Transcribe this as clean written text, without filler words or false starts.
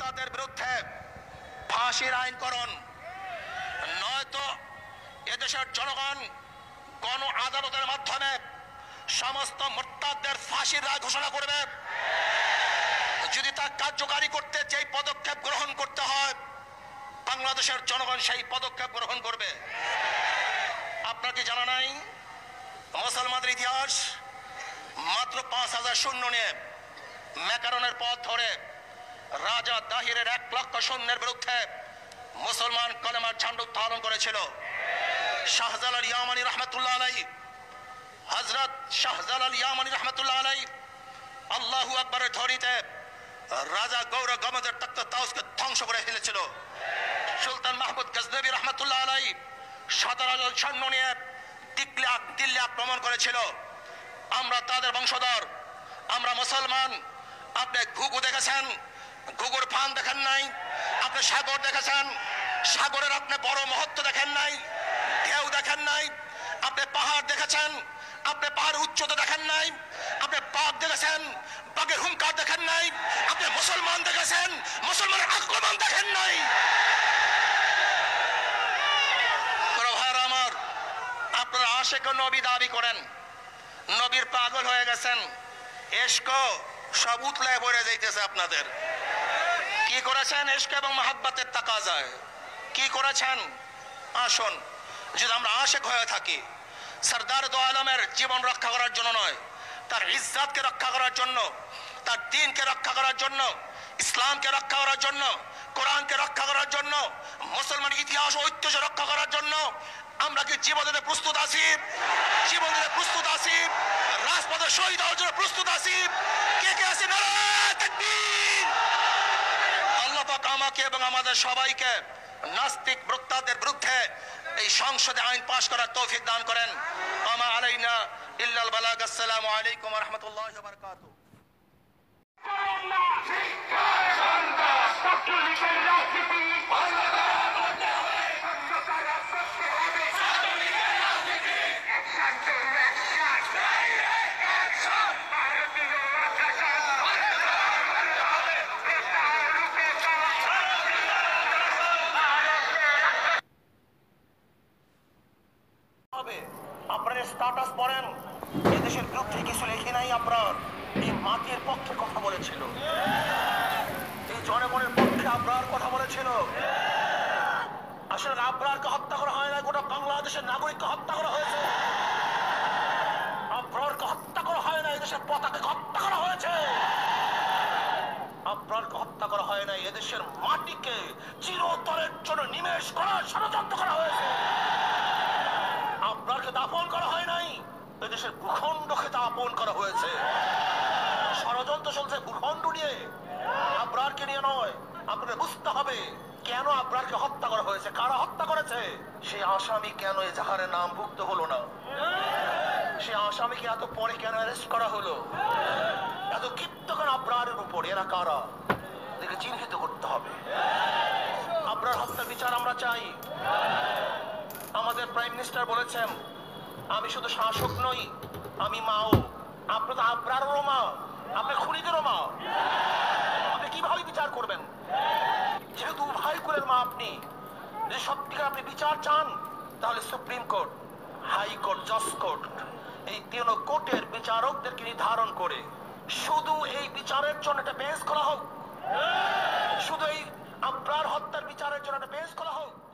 মুরতাদের বিরুদ্ধে ফাঁসির আইন করুন, নয়তো এদেশের জনগণ গণ আদালতের মাধ্যমে সমস্ত মুরতাদের ফাঁসির রায় ঘোষণা করবে। যদি তা কার্যকারী করতে যেই পদক্ষেপ গ্রহণ করতে হয়, বাংলাদেশের জনগণ সেই পদক্ষেপ গ্রহণ করবে। আপনার কি জানা নাই মুসলমানদের ইতিহাস মাত্র 5000 সৈন্য নিয়ে ম্যাকারনের পথ ধরে রাজা দাহিরের 1 লক্ষ সৈন্যের বিরুদ্ধে মুসলমান কলেমার ঝান্ডা উত্তোলন করেছিল। শাহজালাল ইয়ামানি রহমতুল্লাহ আলাইহি, হযরত শাহজালাল ইয়ামানি রহমতুল্লাহ আলাইহি আল্লাহু আকবরের ধ্বনিতে রাজা গৌর গমদের তখ্ত তাউসকে ধ্বংস করে ফেলেছিল। সুলতান মাহমুদ গজনবী রহমতুল্লাহ আলাইহি 17,000 সৈন্য নিয়ে দিল্লি আক্রমণ করেছিল। আমরা তাদের বংশধর, আমরা মুসলমান। আপনি ঘুঘু দেখেছেন, ঘুঘুর ফান দেখেন নাই। আপনি সাগর দেখেছেন, সাগরের আপনি বড় মহত্ব দেখেন নাই, ঢেউ দেখেন নাই। আপনি পাহাড় দেখেছেন, আপনি পাহাড়ের উচ্চতা দেখেন নাই। আপনি বাঘ দেখেছেন, বাঘের হুঙ্কার দেখেন নাই। আপনি মুসলমান দেখেছেন, মুসলমানের আক্রমণ দেখেন নাই। আমার আপনারা আশিক নবী দাবি করেন, নবীর পাগল হয়ে গেছেন, ইশক সব উতলে পড়ে যাইতেছে আপনাদের। কি করেছেন ইশক এবং মহব্বতের তাকাজায়? কি করেছেন? আসুন, যদি আমরা আশিক হয়ে থাকি, সরদার দো আলমের জীবন রক্ষা করার জন্য নয়, তার ইজ্জতকে রক্ষা করার জন্য, তার দ্বীনকে রক্ষা করার জন্য, ইসলামকে রক্ষা করার জন্য, কোরআনকে রক্ষা করার জন্য, মুসলমান ইতিহাস ও ঐতিহ্য রক্ষা করার জন্য আমরা কি জীবন দিতে প্রস্তুত আছি? জীবন দিতে প্রস্তুত আছি, রাজপথে শহীদ হওয়ার জন্য প্রস্তুত আছি। কে কে আছে? নারায়ে তাকবীর! আল্লাহ পাক আমাকে এবং আমাদের সবাইকে নাস্তিক মুরতাদের বিরুদ্ধে এই সংসদে আইন পাশ করার তৌফিক দান করেন। আমা আলাইনা ইল্লাল বালাগ। আসসালামু আলাইকুম ওয়া রাহমাতুল্লাহি ওয়া বারাকাতুহু। আপনার স্ট্যাটাস পড়েন, এদেশের বিরুদ্ধে কিছু লেখে নাই। আপনার এই মাটির পক্ষে কথা বলেছিল, এই জনগণের পক্ষে আপনার কথা বলেছিল। আসলে আবরারকে হত্যা করা হয় না, গোটা বাংলাদেশের নাগরিককে হত্যা করা হয়েছে। আবরারকে হত্যা করা হয় না, এদেশের পতাকাকে হত্যা করা হয়েছে। আবরারকে হত্যা করা হয় না, এদেশের মাটিকে চিরতরের জন্য নিমেষ করার ষড়যন্ত্র করা হয়েছে। আবরারকে দাফন করা হয় নাই, এদেশের ভূখণ্ডকে দাফন করা হয়েছে। ষড়যন্ত্র চলছে ভূখণ্ড নিয়ে, আবরারকে নিয়ে নয়। আপনাদের বুঝতে হবে কেন আবরারকে হত্যা করা হয়েছে, কারা হত্যা করেছে। সেই আসামি কেন এজাহারের নামভুক্ত হলো না? সেই আসামিকে এত পরে কেন অ্যারেস্ট করা হলো? এত ক্ষিপ্ত কেন আবরারের উপর? এরা কারা? এদেরকে চিহ্নিত করতে হবে। আবরার হত্যার বিচার আমরা চাই। আমাদের প্রাইম মিনিস্টার বলেছেন, আমি শুধু শাসক নই, আমি মাও। আপনি তো আবরারেরও মা, আপনি খুনিদেরও মা। আপনি কিভাবে বিচার করবেন? যেহেতু উভয় কুলের মা আপনি, যদি সত্যিকার আপনি বিচার চান, তাহলে সুপ্রিম কোর্ট, হাইকোর্ট, জজ কোর্ট, এই 3 কোর্টের বিচারকদেরকে নির্ধারণ করে শুধু এই বিচারের জন্য একটা বেঞ্চ করা হোক, শুধু এই আবরার হত্যার বিচারের জন্য একটা বেঞ্চ করা হোক।